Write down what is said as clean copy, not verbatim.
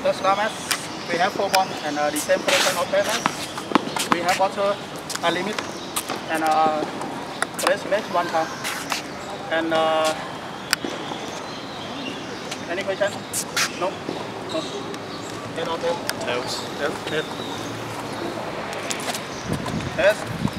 The star match, we have 4 bonds and the same collection of payment. We have also a limit and press match 1 time. And any question? No? No. Head or tail? Tails. Tail. Head. Yes.